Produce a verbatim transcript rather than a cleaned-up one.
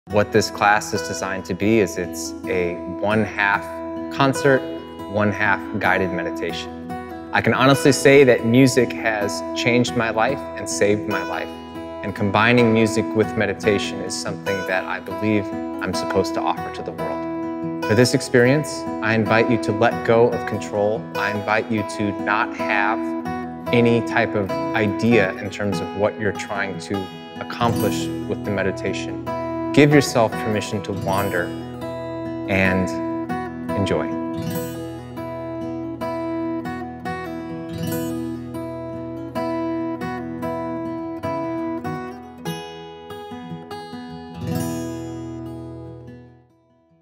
What this class is designed to be is it's a one half concert, one half guided meditation. I can honestly say that music has changed my life and saved my life. And combining music with meditation is something that I believe I'm supposed to offer to the world. For this experience, I invite you to let go of control. I invite you to not have any type of idea in terms of what you're trying to accomplish with the meditation. Give yourself permission to wander and enjoy.